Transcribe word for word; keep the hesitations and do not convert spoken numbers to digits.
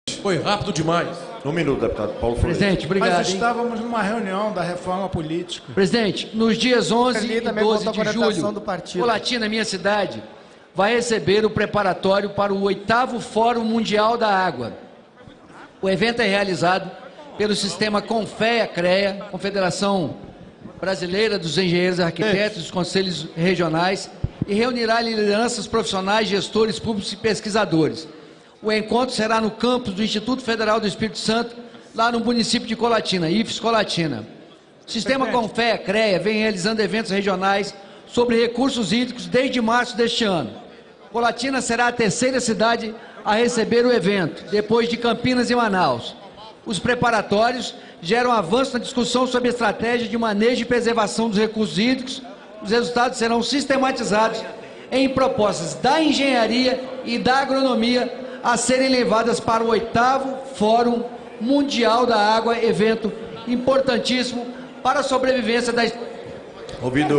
Foi rápido demais. Um minuto, deputado Paulo Freire. Presidente, obrigado. Nós hein? estávamos numa reunião da reforma política. Presidente, nos dias onze e doze de julho, do partido. Colatina, minha cidade, vai receber o preparatório para o oitavo Fórum Mundial da Água. O evento é realizado pelo sistema Confea-CREA, Confederação Brasileira dos Engenheiros e Arquitetos dos Conselhos Regionais, e reunirá lideranças profissionais, gestores públicos e pesquisadores. O encontro será no campus do Instituto Federal do Espírito Santo, lá no município de Colatina, I F E S Colatina. O sistema Confea-CREA vem realizando eventos regionais sobre recursos hídricos desde março deste ano. Colatina será a terceira cidade a receber o evento, depois de Campinas e Manaus. Os preparatórios geram avanço na discussão sobre a estratégia de manejo e preservação dos recursos hídricos. Os resultados serão sistematizados em propostas da engenharia e da agronomia a serem levadas para o oitavo Fórum Mundial da Água, evento importantíssimo para a sobrevivência da... Ouvido